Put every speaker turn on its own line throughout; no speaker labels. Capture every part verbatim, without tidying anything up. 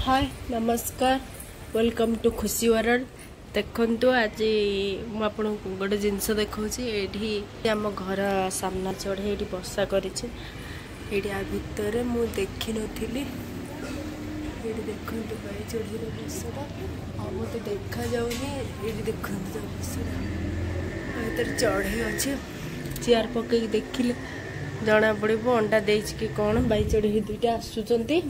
हाय नमस्कार welcome to खुशी world. देखंतु आज मु आपन गोटे जिनस देखौछि एठी हम घर सामना चढ़े एठी बसा करिछि एठी आ भितर मु देखि नथिली एठी देखंतु बाई चढ़े बसरा आ मते देखा जाउनी एठी देखंतु बसरा एतर चढ़े अछि चेयर पके देखिले जना पड़िबो अंडा देछि कि कोन बाई चढ़े दुईटा आसुचंती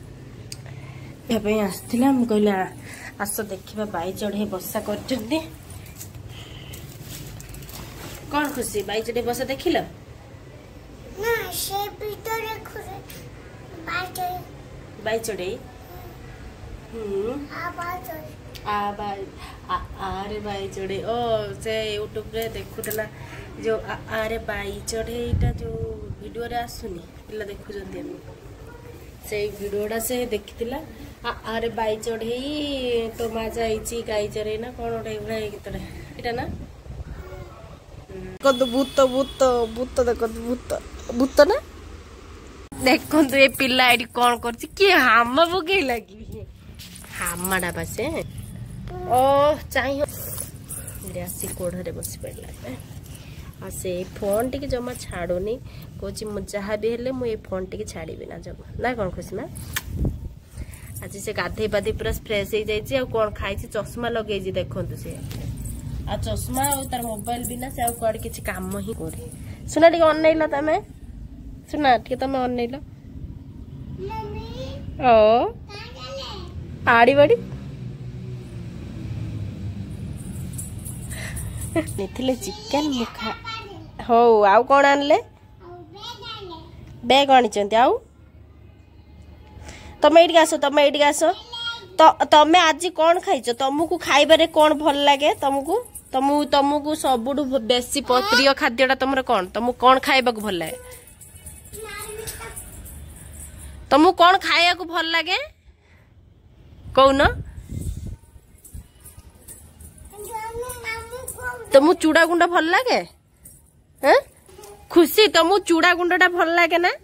आसला कहला आस देखा बाई चढ़े बसा कर कौन खुशी बाई चढ़े बसा देख बाई चढ़े आरे बाई चढ़े ओ से यूट्यूब रे देखुला जो आरे बाई चढ़े जो वीडियो रे आसुनी पिला देखुचंती से वीडियोटा से देखिथिला आरे बाई चढ़े तो माँ जाइची गाई चढ़े ना कौन गोटे एभा गीतटा एटा ना देखो भूत भूत भूत देखो भूत भूत ना देखो ये पिला एटी कौन करछि कि हामा पके लागी हामाडा बासे ओ चाहि रे आसी कोढ़रे बसी पड़ला आ से फोन टी जमा छाड़ुनी कौच जहाँ भी हेले मुझे फोन टी छाड़ी ना जमा ना कौन खुशी ना आज से गाधे पाधे पूरा फ्रेश हो जाए कौन खाई चश्मा लगे देखु से आ चश्मा तार मोबाइल बिना से कड़े किसी काम ही करे सुना टे अनैल तुम सुना टे तुम अनैल ओ आड़ी बाड़ी चिकेन मुखा हो आउ कौन आनले बैग आनी आउ तमे एठी आसो तमे एठी आसो तो तमे आज कौन खाइछ तुमको खाइबारे कौन भल लागे तुमको तुमको तुमको सबुठु बेसी प्रिय खाद्यटा तुमर कौन तुमको कौन खाइबा को भल लागे तुमको कौन खाइया को भल लागे कौन तुमको चूड़ा गुंडा भल लागे हैं खुशी तुमको चूड़ा गुंडा भल लागे ना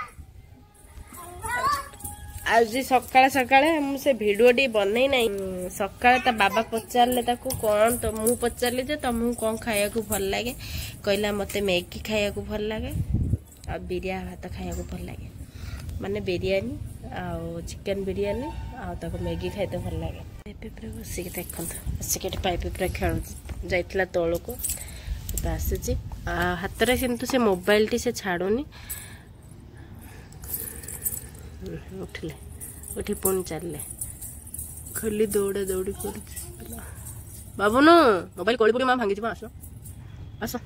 आज सकाଳେ सकाଳେ हम से वीडियो टी बनई नहीं सकाଳେ ता बाबा पचारले ताको कौन तो मु पचारले जे तुमको कौन खाया को भल लागे कहला मते मैगी खाया को भल लागे आ बिरिया भात खाया को भल लागे माने बिरयानी आ चिकन बिरयानी आ ताको मैगी खाइते भल लागे पेपे पर बसी के देखंत बसी के पाइप पर खेल जाइतला तळ को आसी हाथ रे किंतु से मोबाइल टी से छाड़ुनी उठले उठी पुणी चलले खाली दौड़ा दौड़ी कर बाबू नु मोबाइल कड़ी पड़ी माँ भांगी आस आस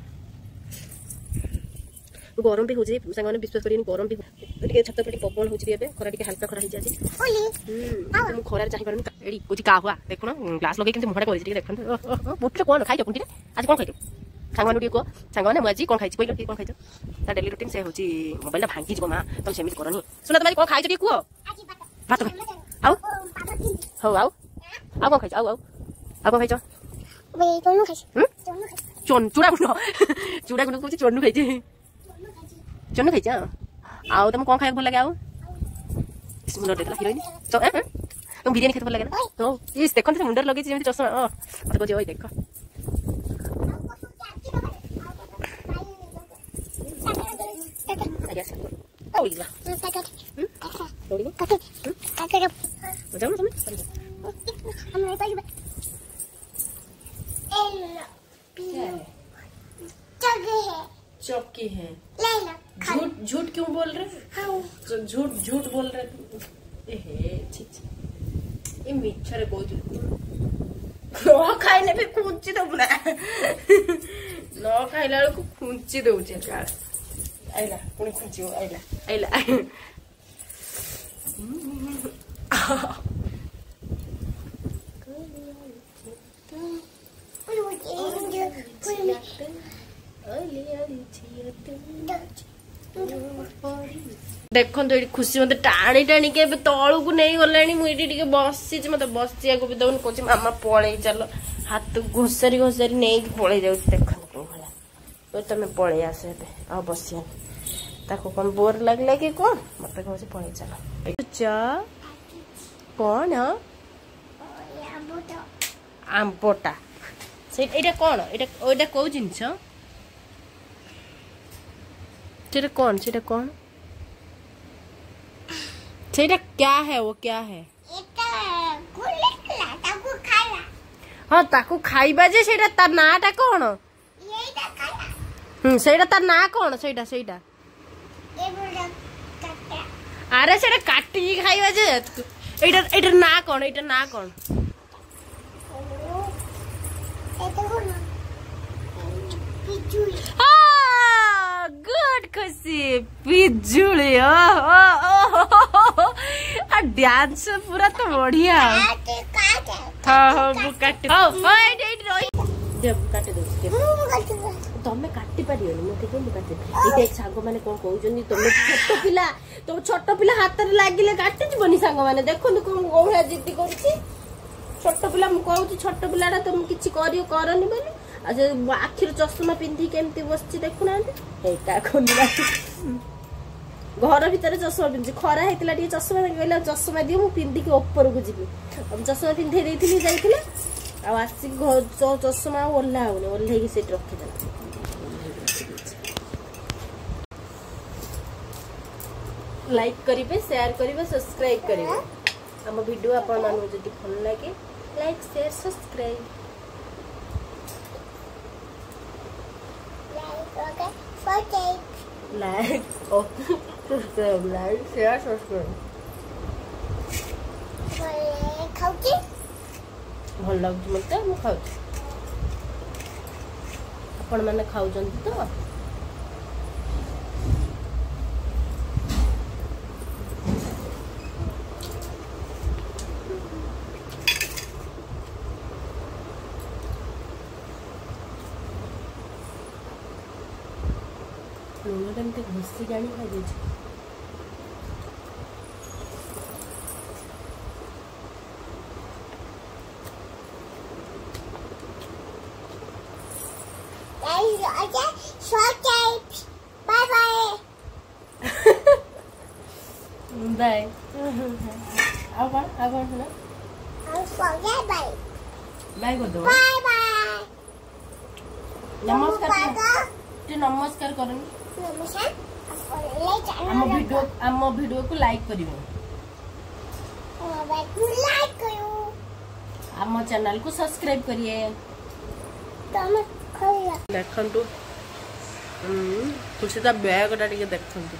गरम भी हो जाए सांग विश्वास कर गरम भी छत पर पवन हो खरा टे हल्का खरा हो खरार चाहिए कुछ का हुआ देख ग्लास लगे मुहटा कर देखते कौन खाई पुणी आज कौन खाई सांग मैंने कह सांग मैंने मुझे कौन खाई कहल कौन खाई डेली रुटीन से हूँ मोबाइल भांगी जी माँ तुम सेमती करनी सुना तुम कौन खाई कह भात आउ हौ आउ आउ कौन खाई आउ आउ आउ कौन खाई चूड़ा गुंड चूड़ा गुंड कह चोनू खाई चोनू खाई आउ तुम कौन खाई भल लगे आउ मुंडर देखला हिरोइन तुम बिरियानी खाते भल लगे ना तो इस देखते मुंडर लगे चश्मा मत कह देख चौकी है झूठ झूठ क्यों बोल रहे झूठ झूठ बोल रहे ये मिछरे कह खाइले भी खुंची दब ना न खाइला बेलू खुंची दौचे आइला पुणी खुंची आइला आइला देखो ये खुशी मत टाणी टाणी के तलू को नहीं गलानी मुझे बसी मत बसिया को भी दौन कह मामा पलई चल हाथ घोसारी घोसारी नहीं पलई जाऊँ देख तुम पलई आस आ बसिया ताको कौन बोर लगला कि कौन मत कह पलई चल कौन आंबटा से एटा कौन एटा ओटा को जिंस सेटा कौन सेटा कौन सेटा क्या है वो क्या है हाँ ताकू खाइबा जे सेटा तार नाटा कौन हम्म सेटा तार ना कौन सेटा सेटा अरे सेटा काटी खाइबा जे एटा एटा ना कौन एटा ना कौन गुड खुशी पिजुली डांस पूरा तो बढ़िया हाँ हाँ वो काट काटे तमें काटी पार देख सांग मैंने कौन कहते तुम छोट पिला तुम छोट पिला हाथ में लगे काटी जीवन सांग मैंने देखो कौन कौन जिद्दी कर छोट पिला मुझे छोट पिला तुम किसी करनी बोली आखिर चश्मा पिंधि केमती बस देखुना घर भितर चश्मा पिंधि खरा होता चश्मा कहला चश्मा दियो मुझे पिंधिकी ऊपर को जी चश्मा पिंधे देती जाइए आसिक चश्मा ओह्ला होनी ओह्ल से रखीदेला लाइक करेंगे शेयर करेंगे सब्सक्राइब करेंगे आम वीडियो आपण मानू जदि भल लगे like share subscribe like subscribe like share subscribe भल लगे मत मुझे खाऊ आपण मैंने खाऊ तो लुण टा घोषी जानी खाई बाय अब अब बाय बाय कर दो बाय बाय नमस्कार नमस्कार करनी आम वीडियो आम वीडियो को लाइक करिवो आम चैनल को सब्सक्राइब करिए देखंतु खुशी ता बैग टा टिके देखंतु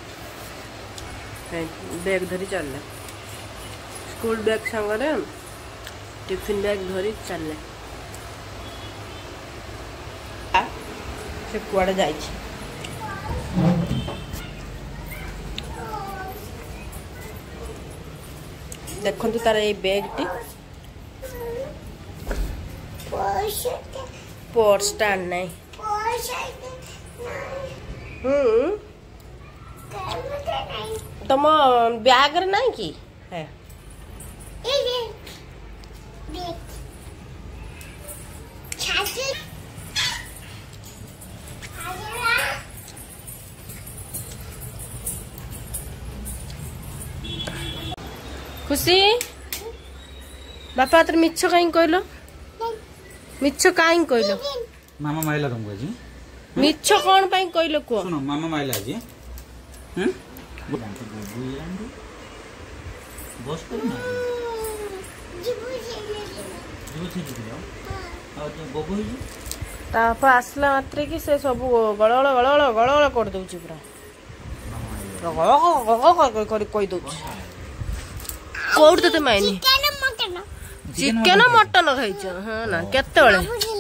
बैग धरी चलले स्कूल बैग संगरे टिफिन बैग धरी चलले से कुआडे जाई देखंतु तार ए बैग टी पर्स टान नहीं हम्म तुम बैग रे नहीं की है खुशी बापा तर मिछ कहीं कहलो मिछ कहीं कहलो
मामा माइला तुमको जी
मिछ कौन पई कहलो को
सुनो मामा माइला जी हम बस कर ना जीबू जीबू जीबू जीबू आ तो गोबो ही
तापा आसला मात्रे कि से सब गळगळ गळगळ गळगळ कर दउची पूरा गळगळ कर कोई दउची कोड तो मायनी चिकन मटन खाइछ हां ना केते बेले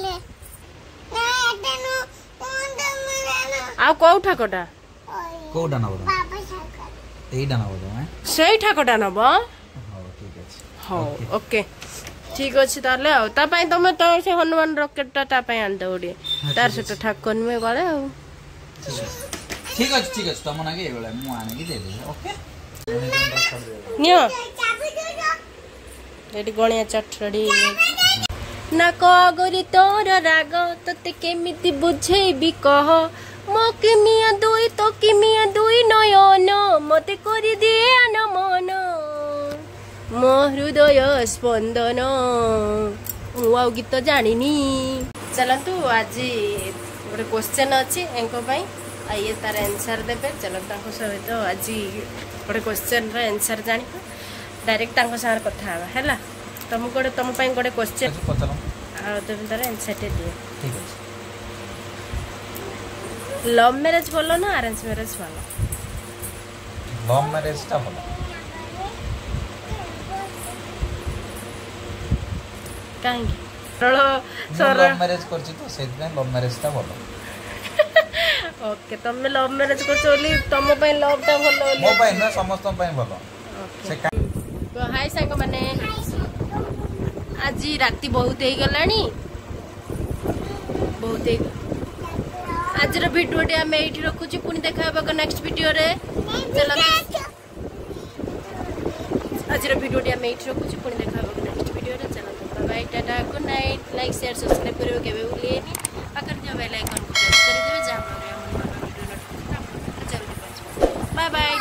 आ कोउ ठाकटा
कोडा ना बोलो एडा ना बोलो हैं
सेई ठाकटा नबो
हां ठीक अछि
हां ओके ठीक अछि ताले आ ता पई तमे तो से हनुमान रॉकेट ता पई आन दे ओडी तार से ठाकन में गले आ
ठीक अछि ठीक अछि तम नागे एबेले मु आने की दे दे ओके
नियो एडी गणिया चटड़ी ना कगरी तोर राग तते केमिति बुझेबी कह मो किमिया दुई तो किमिया दुई नयन मते करी दे न मन मो हृदय स्पंदन मु आउ गीत जानिनी। चलतु आज गोटे क्वेश्चन अच्छी एंको ये तार आंसर देवे। चलतु सहित आज गोटे क्वेश्चन आंसर जान डायरेक्ट सागर कथा है। तुम गोटे तुम गोटे क्वेश्चन तुम तार आंसर टे दिए। लव मैरिज भलो ना अरेंज मैरिज भलो?
लव मैरिज टा भलो।
काहे
लव मैरिज करछि तो सेत लव मैरिज टा भलो।
ओके तुम लव मैरिज करछोली तुम पय लव टा भलो
मो पय ना समस्त पय भलो।
से तो हाय सांग माने आज राती बहुत ही गलानी बहुत ही आज रो वीडियो टे हम एठी रखु छी पुनी देखाबा नेक्स्ट वीडियो रे। चलो आज रो वीडियो टे हम एठी रखु छी पुनी देखाबा नेक्स्ट वीडियो रे। चलो बाय टाटा good night. Like share subscribe करियो केबे भूलिएनी। पाकर जो बेल आइकन को प्रेस कर देबे जा हम वीडियो नोटिफिकेशन आपको जल्दी पहुंचे। Bye bye.